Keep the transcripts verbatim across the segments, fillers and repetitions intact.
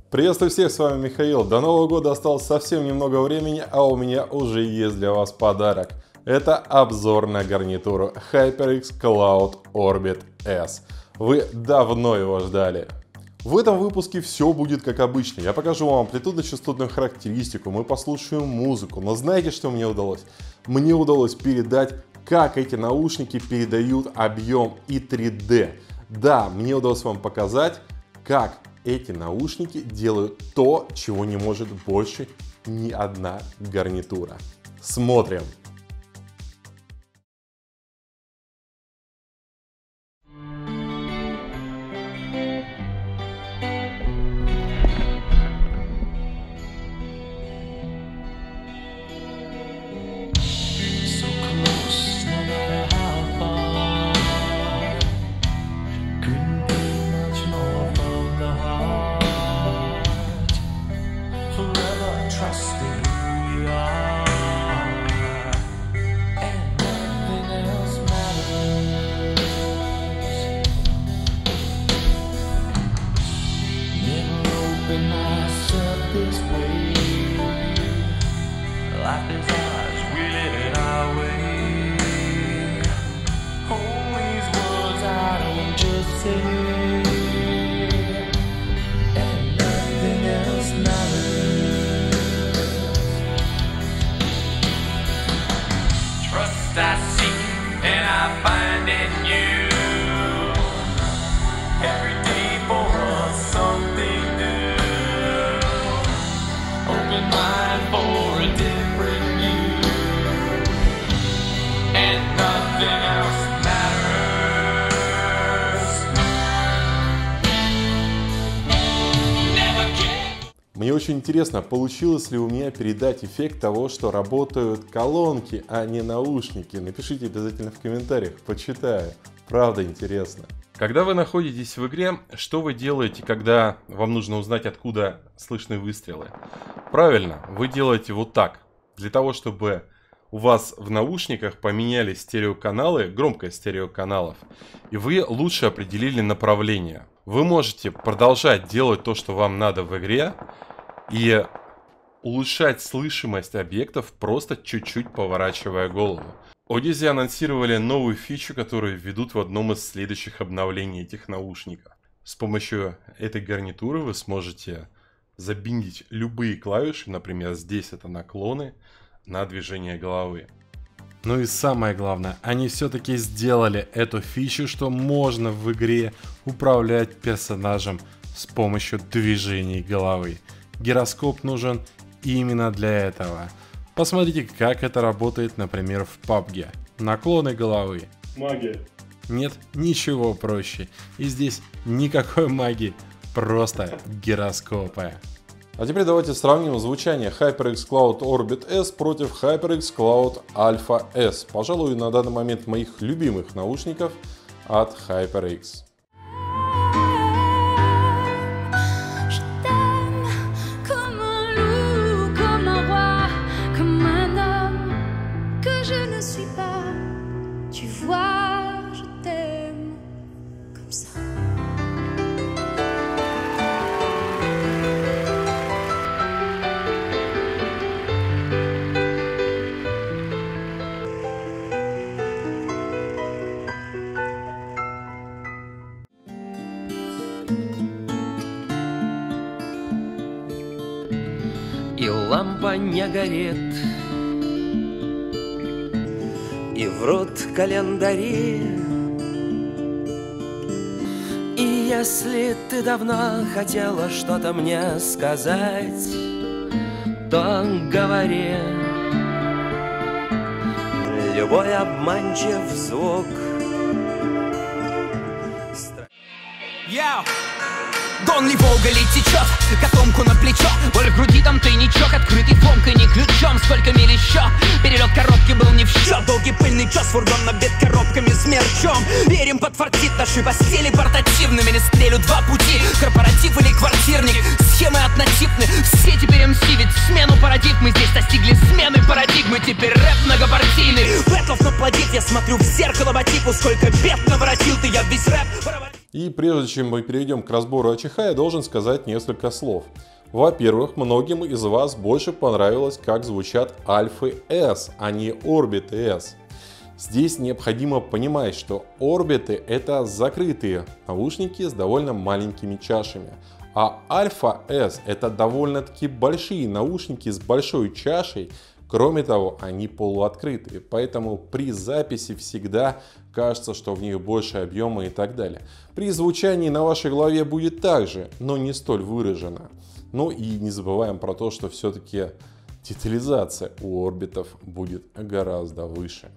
Приветствую всех, с вами Михаил. До Нового года осталось совсем немного времени, а у меня уже есть для вас подарок. Это обзор на гарнитуру HyperX Cloud Orbit S. Вы давно его ждали. В этом выпуске все будет как обычно. Я покажу вам амплитудно-частотную характеристику, мы послушаем музыку. Но знаете, что мне удалось? Мне удалось передать, как эти наушники передают объем и три дэ. Да, мне удалось вам показать, как эти наушники делают то, чего не может больше ни одна гарнитура. Смотрим! I seek and I find in you every day for us something new. Open mind for a different view, and nothing else matters. Never get. Мне очень интересно, получилось ли у меня передать эффект того, что работают колонки, а не наушники. Напишите обязательно в комментариях, почитаю. Правда интересно. Когда вы находитесь в игре, что вы делаете, когда вам нужно узнать, откуда слышны выстрелы? Правильно, вы делаете вот так. Для того, чтобы у вас в наушниках поменялись стереоканалы, громкость стереоканалов, и вы лучше определили направление. Вы можете продолжать делать то, что вам надо в игре, и улучшать слышимость объектов, просто чуть-чуть поворачивая голову. Audeze анонсировали новую фичу, которую введут в одном из следующих обновлений этих наушников. С помощью этой гарнитуры вы сможете забиндить любые клавиши, например, здесь это наклоны, на движение головы. Ну и самое главное, они все-таки сделали эту фичу, что можно в игре управлять персонажем с помощью движений головы. Гироскоп нужен именно для этого. Посмотрите, как это работает, например, в пабг. Наклоны головы. Магия. Нет, ничего проще. И здесь никакой магии, просто гироскопы. А теперь давайте сравним звучание HyperX Cloud Orbit S против HyperX Cloud Alpha S. Пожалуй, на данный момент моих любимых наушников от HyperX. И лампа не горит, и врут календари. И если ты давно хотела что-то мне сказать, то говори. Любой обманчив звук. Yeah. Дон ли Волга ли течет, котомку на плечо, боль в груди, там тайничок, открытый фомкой, не ключом, сколько миль еще, перелет коробки был не в счет, долгий пыльный час, фургон набит коробками с мерчом, верим, подфартит наши постели портативными, не стрелю два пути, корпоратив или квартирник, схемы однотипны, все теперь эм си, ведь смену парадигмы здесь достигли смены парадигмы, теперь рэп многопартийный, бэтлов наплодит, я смотрю в зеркало по типу, сколько бед наворотил ты, я весь рэп проводил. И прежде чем мы перейдем к разбору АЧХ, я должен сказать несколько слов. Во-первых, многим из вас больше понравилось, как звучат Альфы S, а не Орбиты S. Здесь необходимо понимать, что Орбиты — это закрытые наушники с довольно маленькими чашами, а Альфа S — это довольно-таки большие наушники с большой чашей. Кроме того, они полуоткрытые, поэтому при записи всегда кажется, что в них больше объема и так далее. При звучании на вашей голове будет так же, но не столь выражено. Ну и не забываем про то, что все-таки детализация у орбитов будет гораздо выше.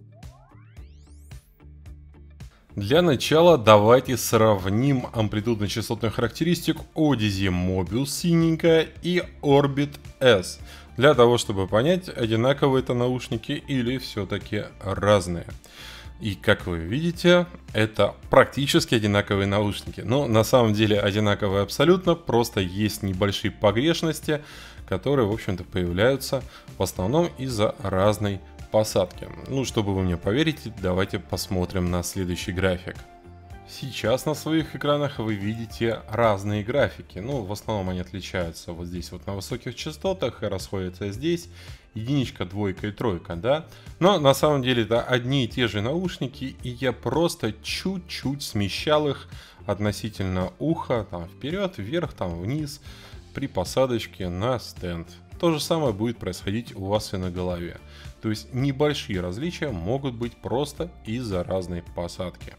Для начала давайте сравним амплитудно-частотную характеристику Audeze Mobius синенькая и Orbit S. Для того, чтобы понять, одинаковые это наушники или все-таки разные. И как вы видите, это практически одинаковые наушники. Но на самом деле одинаковые абсолютно, просто есть небольшие погрешности, которые, в общем-то, появляются в основном из-за разной посадки. Ну, чтобы вы мне поверите, давайте посмотрим на следующий график. Сейчас на своих экранах вы видите разные графики. Ну, в основном они отличаются вот здесь вот на высоких частотах и расходятся здесь. Единичка, двойка и тройка, да? Но на самом деле это одни и те же наушники, и я просто чуть-чуть смещал их относительно уха, там вперед, вверх, там вниз, при посадочке на стенд. То же самое будет происходить у вас и на голове. То есть небольшие различия могут быть просто из-за разной посадки.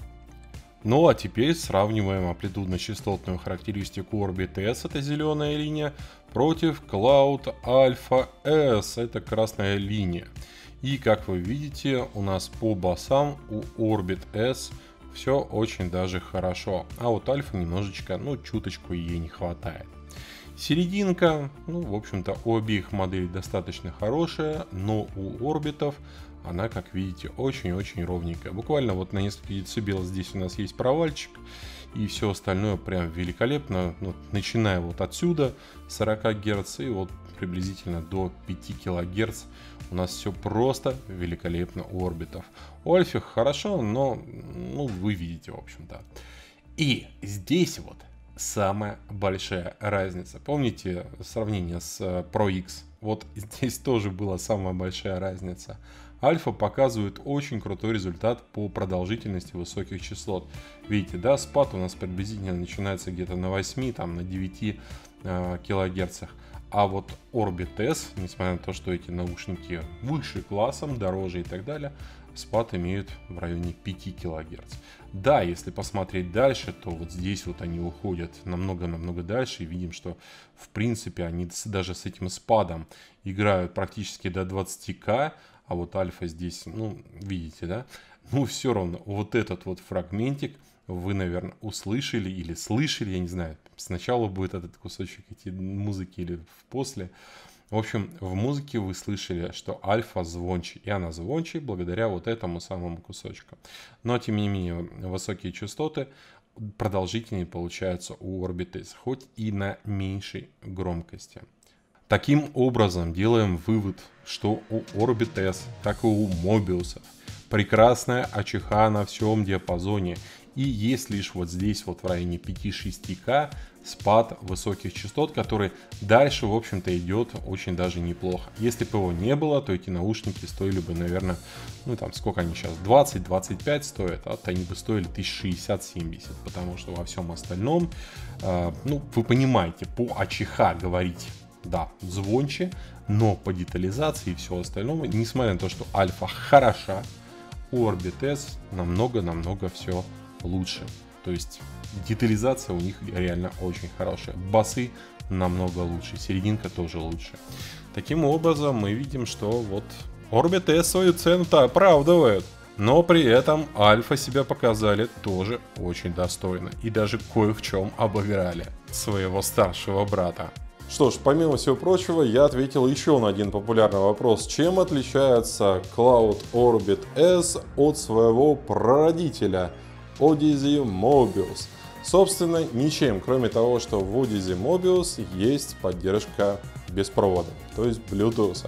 Ну а теперь сравниваем амплитудно-частотную характеристику Orbit S, это зеленая линия, против Cloud Alpha S, это красная линия. И как вы видите, у нас по басам у Orbit S все очень даже хорошо, а вот Alpha немножечко, ну чуточку ей не хватает. Серединка, ну в общем-то у обеих моделей достаточно хорошая, но у орбитов она, как видите, очень-очень ровненькая. Буквально вот на несколько децибел здесь у нас есть провальчик, и все остальное прям великолепно. Ну, начиная вот отсюда, сорок герц, и вот приблизительно до пяти килогерц у нас все просто великолепно у орбитов. У Альфи хорошо, но ну, вы видите, в общем-то. И здесь вот самая большая разница. Помните сравнение с Pro X? Вот здесь тоже была самая большая разница. Альфа показывает очень крутой результат по продолжительности высоких частот. Видите, да, спад у нас приблизительно начинается где-то на восьми, там на девяти э, килогерцах. А вот Orbit S, несмотря на то, что эти наушники выше классом, дороже и так далее, спад имеют в районе пяти килогерц. Да, если посмотреть дальше, то вот здесь вот они уходят намного-намного дальше. И видим, что в принципе они даже с этим спадом играют практически до двадцати ка. А вот Альфа здесь, ну, видите, да? Ну, все равно, вот этот вот фрагментик вы, наверное, услышали или слышали, я не знаю. Сначала будет этот кусочек эти музыки или после. В общем, в музыке вы слышали, что Альфа звонче. И она звонче благодаря вот этому самому кусочку. Но, тем не менее, высокие частоты продолжительнее получаются у Orbit S, хоть и на меньшей громкости. Таким образом, делаем вывод, что у Orbit S, так и у Mobius прекрасная АЧХ на всем диапазоне. И есть лишь вот здесь, вот в районе пяти-шести ка, спад высоких частот, который дальше, в общем-то, идет очень даже неплохо. Если бы его не было, то эти наушники стоили бы, наверное, ну там, сколько они сейчас, двадцать-двадцать пять стоят, а они бы стоили тысяч шестьдесят-семьдесят, потому что во всем остальном, э, ну, вы понимаете, по АЧХ говорить, да, звонче, но по детализации и все остальное, несмотря на то, что Альфа хороша, у Orbit S намного-намного все лучше. То есть детализация у них реально очень хорошая. Басы намного лучше, серединка тоже лучше. Таким образом мы видим, что вот Orbit S свою цену-то оправдывает. Но при этом Альфа себя показали тоже очень достойно. И даже кое в чем обыграли своего старшего брата. Что ж, помимо всего прочего, я ответил еще на один популярный вопрос. Чем отличается Cloud Orbit S от своего прародителя Audeze Mobius? Собственно, ничем, кроме того, что в Audeze Mobius есть поддержка без провода, то есть Bluetooth.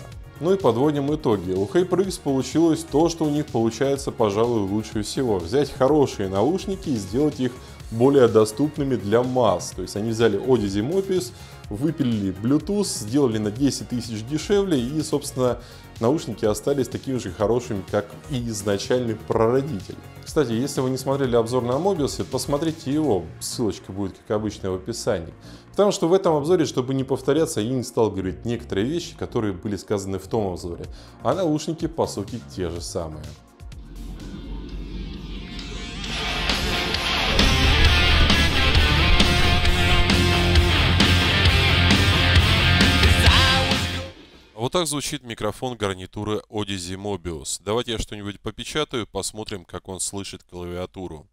Ну и подводим итоги. У HyperX получилось то, что у них получается, пожалуй, лучше всего. Взять хорошие наушники и сделать их более доступными для масс. То есть они взяли Odyssey Mobius, выпилили Bluetooth, сделали на десять тысяч дешевле и, собственно, наушники остались такими же хорошими, как и изначальный прародитель. Кстати, если вы не смотрели обзор на Mobius, посмотрите его, ссылочка будет, как обычно, в описании. Потому что в этом обзоре, чтобы не повторяться, я не стал говорить некоторые вещи, которые были сказаны в том обзоре. А наушники, по сути, те же самые. Вот так звучит микрофон гарнитуры Odyssey Mobius. Давайте я что-нибудь попечатаю, посмотрим, как он слышит клавиатуру.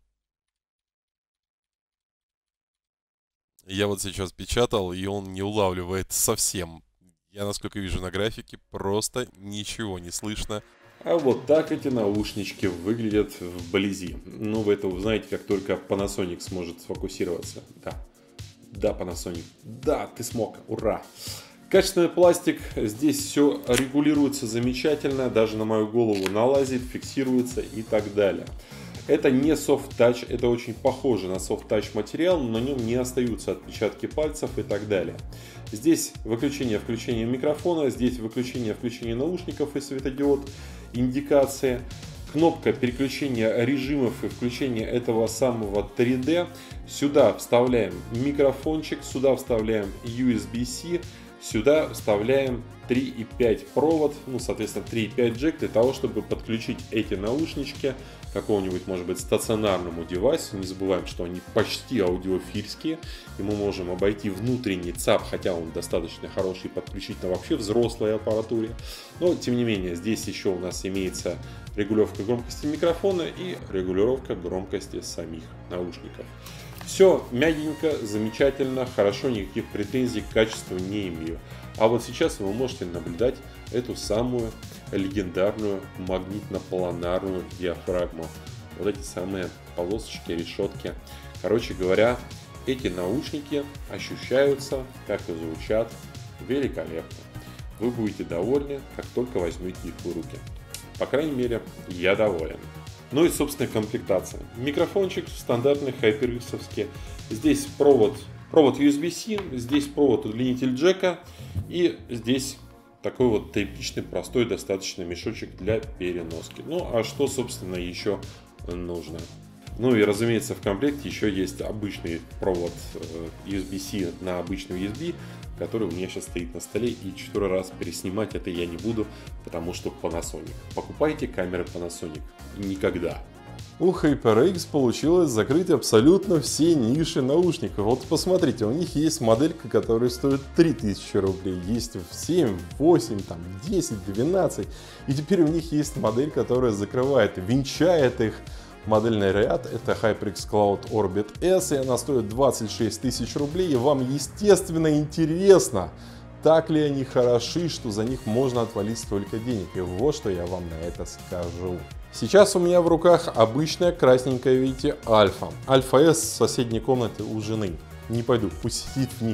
Я вот сейчас печатал, и он не улавливает совсем. Я, насколько вижу на графике, просто ничего не слышно. А вот так эти наушнички выглядят вблизи. Ну, вы это узнаете, как только Panasonic сможет сфокусироваться. Да, да, Panasonic, да, ты смог, ура! Качественный пластик, здесь все регулируется замечательно, даже на мою голову налазит, фиксируется и так далее. Это не soft touch, это очень похоже на soft touch материал, но на нем не остаются отпечатки пальцев и так далее. Здесь выключение-включение микрофона, здесь выключение-включение наушников и светодиод, индикация. Кнопка переключения режимов и включения этого самого три дэ. Сюда вставляем микрофончик, сюда вставляем ю эс би-C. Сюда вставляем три и пять провод, ну, соответственно, три и пять джек для того, чтобы подключить эти наушнички к какому-нибудь, может быть, стационарному девайсу. Не забываем, что они почти аудиофильские, и мы можем обойти внутренний цап, хотя он достаточно хороший, подключить на вообще взрослой аппаратуре. Но, тем не менее, здесь еще у нас имеется регулировка громкости микрофона и регулировка громкости самих наушников. Все мягенько, замечательно, хорошо, никаких претензий к качеству не имею. А вот сейчас вы можете наблюдать эту самую легендарную магнитно-планарную диафрагму. Вот эти самые полосочки, решетки. Короче говоря, эти наушники ощущаются, как и звучат, великолепно. Вы будете довольны, как только возьмете их в руки. По крайней мере, я доволен. Ну и, собственно, комплектация. Микрофончик стандартный, HyperX-овский. Здесь провод, провод ю эс би-C, здесь провод удлинитель джека. И здесь такой вот типичный, простой достаточно мешочек для переноски. Ну, а что, собственно, еще нужно? Ну и, разумеется, в комплекте еще есть обычный провод ю эс би-C на обычный ю эс би, который у меня сейчас стоит на столе, и четыре раз переснимать это я не буду, потому что Panasonic. Покупайте камеры Panasonic. Никогда. У HyperX получилось закрыть абсолютно все ниши наушников. Вот посмотрите, у них есть моделька, которая стоит три тысячи рублей, есть в семь, восемь, там, десять, двенадцать. И теперь у них есть модель, которая закрывает, венчает их модельный ряд. Это HyperX Cloud Orbit S, и она стоит двадцать шесть тысяч рублей. И вам, естественно, интересно, так ли они хороши, что за них можно отвалить столько денег. И вот что я вам на это скажу. Сейчас у меня в руках обычная красненькая, видите, Альфа. Альфа S в соседней комнате у жены. Не пойду, пусть сидит в них.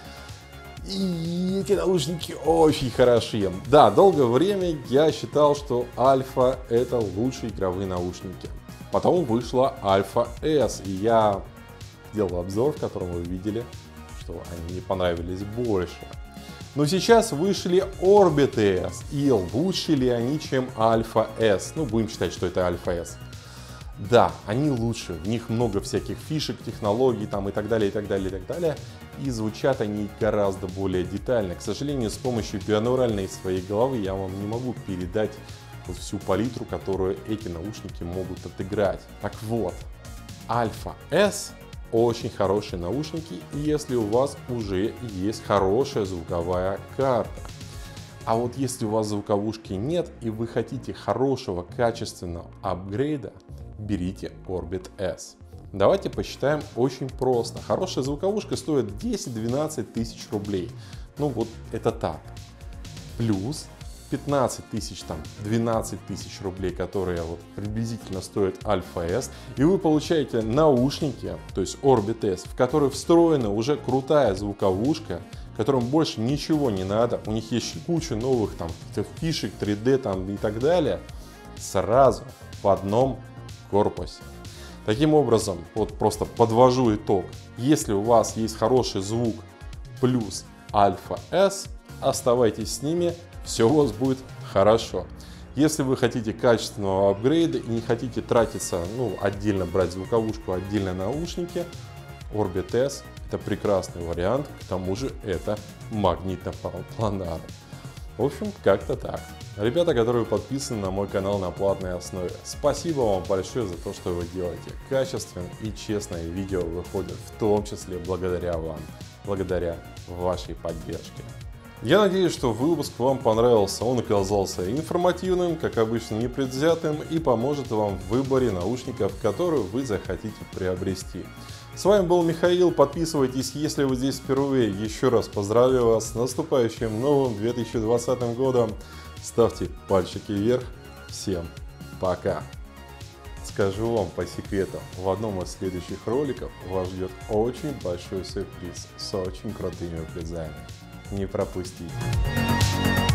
И эти наушники очень хорошие. Да, долгое время я считал, что Альфа это лучшие игровые наушники. Потом вышла Альфа S, и я делал обзор, в котором вы видели, что они мне понравились больше. Но сейчас вышли Orbit S, и лучше ли они, чем Альфа S? Ну, будем считать, что это Альфа S. Да, они лучше, в них много всяких фишек, технологий там и так далее, и так далее, и так далее. И звучат они гораздо более детально. К сожалению, с помощью бинуральной своей головы я вам не могу передать вот всю палитру, которую эти наушники могут отыграть. Так вот, Альфа S очень хорошие наушники, если у вас уже есть хорошая звуковая карта. А вот если у вас звуковушки нет и вы хотите хорошего качественного апгрейда, берите Orbit S. Давайте посчитаем очень просто. Хорошая звуковушка стоит десять-двенадцать тысяч рублей. Ну вот это так. Плюс пятнадцать тысяч, там, двенадцать тысяч рублей, которые вот приблизительно стоят Альфа S, и вы получаете наушники, то есть Orbit S, в которые встроена уже крутая звуковушка, которым больше ничего не надо, у них есть куча новых там фишек, три дэ там и так далее, сразу в одном корпусе. Таким образом, вот просто подвожу итог. Если у вас есть хороший звук плюс Альфа эс, оставайтесь с ними, все у вас будет хорошо. Если вы хотите качественного апгрейда и не хотите тратиться, ну, отдельно брать звуковушку, отдельно наушники, Orbit эс это прекрасный вариант, к тому же это магнитно-планары. В общем, как-то так. Ребята, которые подписаны на мой канал на платной основе, спасибо вам большое за то, что вы делаете. Качественные и честные видео выходят, в том числе благодаря вам, благодаря вашей поддержке. Я надеюсь, что выпуск вам понравился, он оказался информативным, как обычно непредвзятым и поможет вам в выборе наушников, которые вы захотите приобрести. С вами был Михаил, подписывайтесь, если вы здесь впервые. Еще раз поздравляю вас с наступающим новым две тысячи двадцатым годом. Ставьте пальчики вверх. Всем пока. Скажу вам по секрету, в одном из следующих роликов вас ждет очень большой сюрприз с очень крутыми призами. Не пропустите.